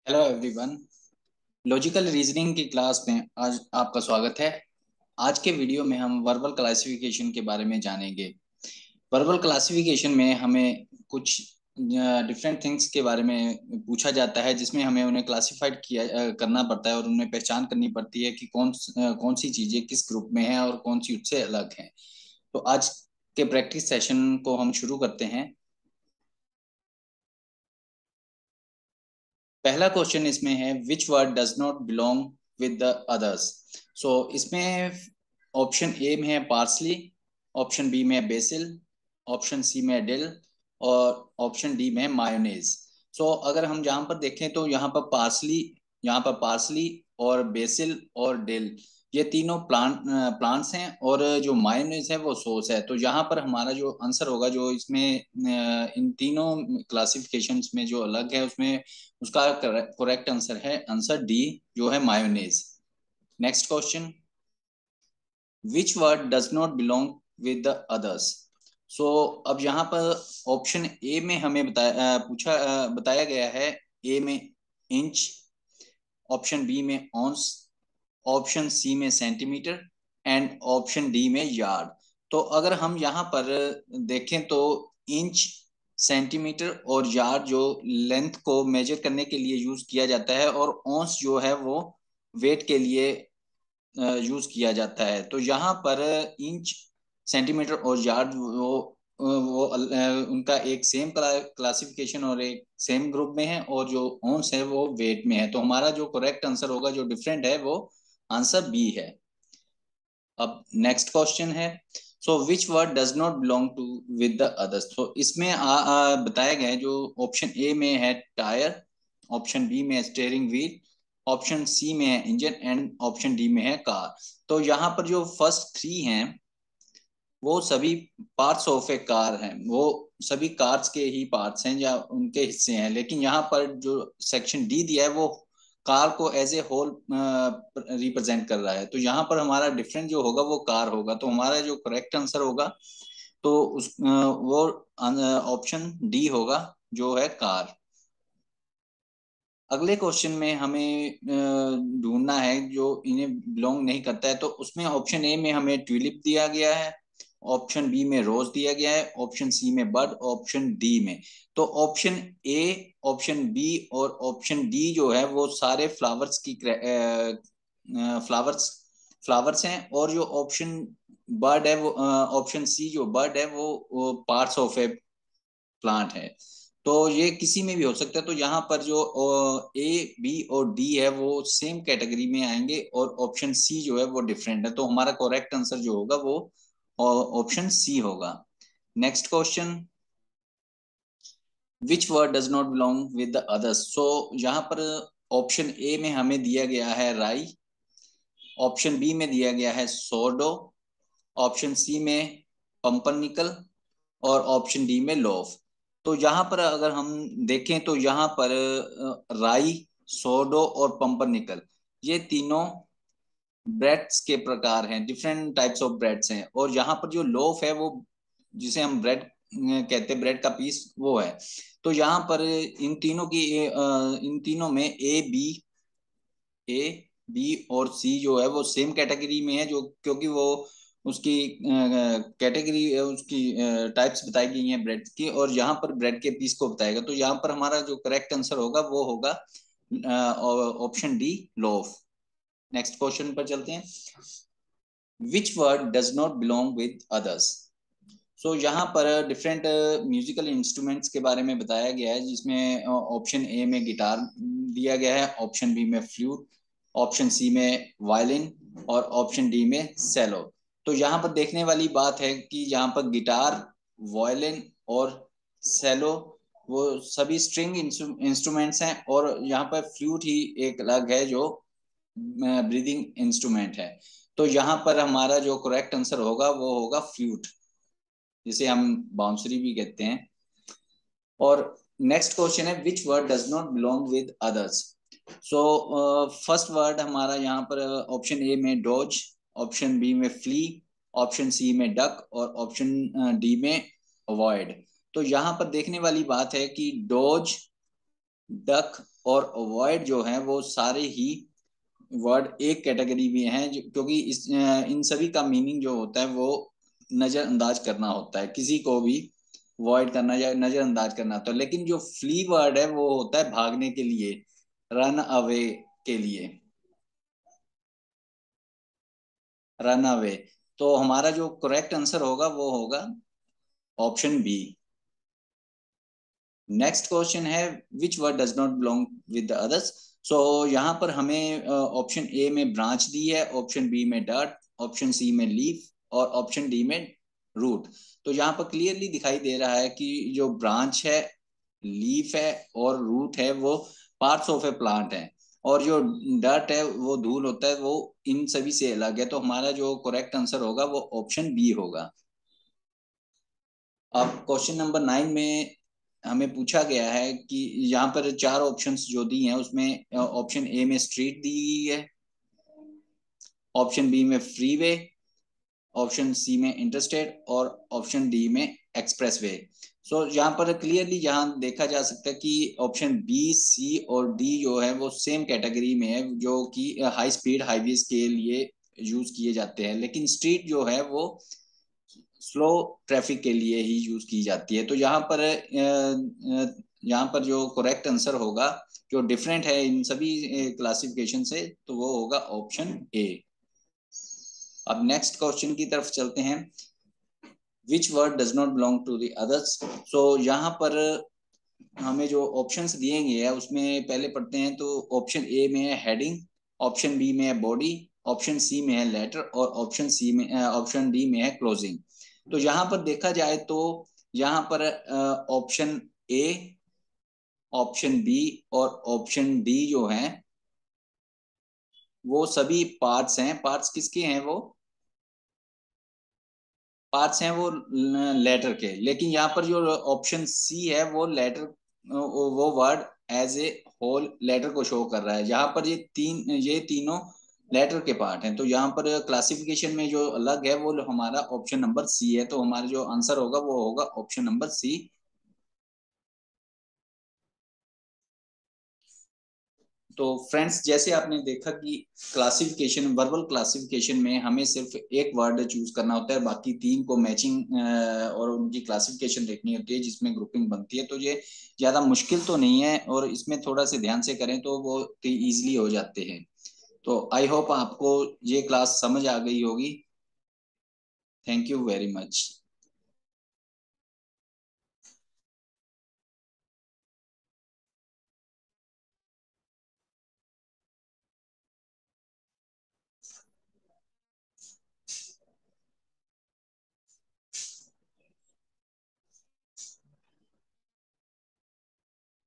Hello everyone. Logical reasoning की class में आज आपका स्वागत है। आज के वीडियो में हम वर्बल क्लासिफिकेशन के बारे में जानेंगे। वर्बल क्लासिफिकेशन में हमें कुछ डिफरेंट थिंग्स के बारे में पूछा जाता है, जिसमें हमें उन्हें क्लासिफाइड करना पड़ता है और उन्हें पहचान करनी पड़ती है कि कौन सी चीजें किस ग्रुप में है और कौन सी उससे अलग है। तो आज के प्रैक्टिस सेशन को हम शुरू करते हैं। पहला क्वेश्चन इसमें है, which word does not belong with the others. So इसमें ऑप्शन ए में है पार्सली, ऑप्शन बी में है बेसिल, ऑप्शन सी में है डिल और ऑप्शन डी में है मायोनेज। सो अगर हम जहां पर देखें तो यहाँ पर पार्सली और बेसिल और डिल, ये तीनों प्लांट्स हैं, और जो मायोनेज है वो सॉस है। तो यहाँ पर हमारा जो आंसर होगा, जो इसमें इन तीनों क्लासिफिकेशंस में जो अलग है, उसमें उसका करेक्ट आंसर है आंसर डी, जो है mayonnaise. Next question, which word does not belong with the others. So अब यहाँ पर ऑप्शन ए में हमें बताया गया है। ए में इंच, ऑप्शन बी में ऑन्स, ऑप्शन सी में सेंटीमीटर एंड ऑप्शन डी में यार्ड। तो अगर हम यहाँ पर देखें तो इंच, सेंटीमीटर और यार्ड जो लेंथ को मेजर करने के लिए यूज किया जाता है, और ऑन्स जो है वो वेट के लिए यूज किया जाता है। तो यहाँ पर इंच, सेंटीमीटर और यार्ड उनका एक सेम क्लासिफिकेशन और एक सेम ग्रुप में है, और जो ऑन्स है वो वेट में है। तो हमारा जो करेक्ट आंसर होगा, जो डिफरेंट है, वो आंसर बी है। अब नेक्स्ट क्वेश्चन है, so which word does not belong to with the others. तो इसमें बताया गया है, जो ऑप्शन ए में है टायर, ऑप्शन बी में है स्टेयरिंग व्हील, ऑप्शन सी में है इंजन एंड ऑप्शन डी में है कार। तो यहाँ पर जो फर्स्ट थ्री हैं वो सभी पार्ट्स ऑफ ए कार हैं, वो सभी कार्स के ही पार्ट्स हैं या उनके हिस्से हैं। लेकिन यहाँ पर जो सेक्शन डी दिया है वो कार को एज ए होल रिप्रेजेंट कर रहा है। तो यहाँ पर हमारा डिफरेंट जो होगा वो कार होगा। तो हमारा जो करेक्ट आंसर होगा, तो वो ऑप्शन डी होगा, जो है कार। अगले क्वेश्चन में हमें ढूंढना है जो इन्हें बिलोंग नहीं करता है। तो उसमें ऑप्शन ए में हमें ट्यूलिप दिया गया है, ऑप्शन बी में रोज दिया गया है, ऑप्शन सी में बड, ऑप्शन डी में। तो ऑप्शन ए, ऑप्शन बी और ऑप्शन डी जो है वो सारे फ्लावर्स फ्लावर्स हैं, और जो ऑप्शन बर्ड है वो ऑप्शन सी जो बर्ड है वो पार्ट्स ऑफ ए प्लांट है। तो ये किसी में भी हो सकता है। तो यहाँ पर जो ए, बी और डी है वो सेम कैटेगरी में आएंगे, और ऑप्शन सी जो है वो डिफरेंट है। तो हमारा करेक्ट आंसर जो होगा वो ऑप्शन सी होगा। Next question, which word does not belong with the others. So यहाँ पर ऑप्शन ए में हमें दिया गया है राई, ऑप्शन बी में दिया गया है सोरडो, ऑप्शन सी में पंपननिकल और ऑप्शन डी में लोफ। तो यहाँ पर अगर हम देखें तो यहाँ पर राई, सोडो और पंपरनिकल, ये तीनों ब्रेड्स के प्रकार हैं, डिफरेंट टाइप्स ऑफ ब्रेड्स हैं। और यहाँ पर जो लोफ है वो, जिसे हम ब्रेड कहते हैं, ब्रेड का पीस, वो है। तो यहाँ पर इन तीनों में ए बी और सी जो है वो सेम कैटेगरी में है, जो क्योंकि वो उसकी कैटेगरी, उसकी टाइप्स बताई गई हैं ब्रेड की, और यहाँ पर ब्रेड के पीस को बताएगा। तो यहाँ पर हमारा जो करेक्ट आंसर होगा वो होगा option D, loaf. Next question पर चलते हैं, which word does not belong with others. So यहाँ पर डिफरेंट म्यूजिकल इंस्ट्रूमेंट्स के बारे में बताया गया है, जिसमें ऑप्शन ए में गिटार दिया गया है, ऑप्शन बी में फ्लूट, ऑप्शन सी में वायलिन और ऑप्शन डी में सेलो। तो यहाँ पर देखने वाली बात है कि यहाँ पर गिटार, वायलिन और सेलो वो सभी स्ट्रिंग इंस्ट्रूमेंट्स हैं, और यहाँ पर फ्लूट ही एक अलग है जो ब्रीदिंग इंस्ट्रूमेंट है। तो यहाँ पर हमारा जो करेक्ट आंसर होगा वो होगा फ्लूट, जिसे हम बांसुरी भी कहते हैं। और नेक्स्ट क्वेश्चन है, which word does not belong with others. So first word हमारा यहाँ पर ऑप्शन ए में डॉज, ऑप्शन बी में फ्ली, ऑप्शन सी में डक और ऑप्शन डी में अवॉइड। तो यहाँ पर देखने वाली बात है कि डॉज डक और अवॉइड जो है वो सारे ही वर्ड एक कैटेगरी में हैं, क्योंकि इन सभी का मीनिंग जो होता है वो नजरअंदाज करना होता है, किसी को भी अवॉइड करना या नजरअंदाज करना होता है। लेकिन जो फ्ली वर्ड है वो होता है भागने के लिए, रन अवे के लिए, रन अवे। तो हमारा जो करेक्ट आंसर होगा वो होगा ऑप्शन बी। नेक्स्ट क्वेश्चन है which word does not belong with the others. So यहाँ पर हमें ऑप्शन ए में ब्रांच दी है, ऑप्शन बी में डर्ट, ऑप्शन सी में लीफ और ऑप्शन डी में रूट। तो यहाँ पर क्लियरली दिखाई दे रहा है कि जो ब्रांच है, लीफ है और रूट है वो पार्ट्स ऑफ ए प्लांट है, और जो डर्ट है वो धूल होता है, वो इन सभी से अलग है। तो हमारा जो करेक्ट आंसर होगा वो ऑप्शन बी होगा। अब क्वेश्चन नंबर 9 में हमें पूछा गया है कि यहाँ पर चार ऑप्शंस जो दी हैं उसमें ऑप्शन ए में स्ट्रीट दी गई है, ऑप्शन बी में फ्रीवे, ऑप्शन सी में इंटरस्टेट और ऑप्शन डी में एक्सप्रेसवे। सो यहाँ पर क्लियरली यहाँ देखा जा सकता है कि ऑप्शन बी, सी और डी जो है वो सेम कैटेगरी में है, जो कि हाई स्पीड हाईवेज के लिए यूज किए जाते हैं, लेकिन स्ट्रीट जो है वो स्लो ट्रैफिक के लिए ही यूज की जाती है। तो यहाँ पर जो करेक्ट आंसर होगा, जो डिफरेंट है इन सभी क्लासिफिकेशन से, तो वो होगा ऑप्शन ए। अब नेक्स्ट क्वेश्चन की तरफ चलते हैं। Which word does not belong to the others. So यहाँ पर हमें जो ऑप्शंस दिए गए हैं उसमें पहले पढ़ते हैं। तो ऑप्शन ए में है हेडिंग, ऑप्शन बी में है बॉडी, ऑप्शन सी में है लेटर और ऑप्शन डी में है क्लोजिंग। तो यहाँ पर देखा जाए तो यहाँ पर ऑप्शन ए, ऑप्शन बी और ऑप्शन डी जो हैं वो सभी पार्ट्स हैं। पार्ट्स किसके हैं? वो पार्ट्स हैं वो लेटर के। लेकिन यहाँ पर जो ऑप्शन सी है वो लेटर, वो word as a whole letter को शो कर रहा है। यहाँ पर ये तीनों लेटर के पार्ट हैं। तो यहाँ पर क्लासिफिकेशन में जो अलग है वो हमारा ऑप्शन नंबर सी है। तो हमारा जो आंसर होगा वो होगा ऑप्शन नंबर सी। तो फ्रेंड्स, जैसे आपने देखा कि क्लासिफिकेशन, वर्बल क्लासिफिकेशन में हमें सिर्फ एक वर्ड चूज करना होता है, बाकी तीन को मैचिंग और उनकी क्लासिफिकेशन देखनी होती है जिसमें ग्रुपिंग बनती है। तो ये ज्यादा मुश्किल तो नहीं है, और इसमें थोड़ा से ध्यान से करें तो वो इजीली हो जाते हैं। तो आई होप आपको ये क्लास समझ आ गई होगी। Thank you very much.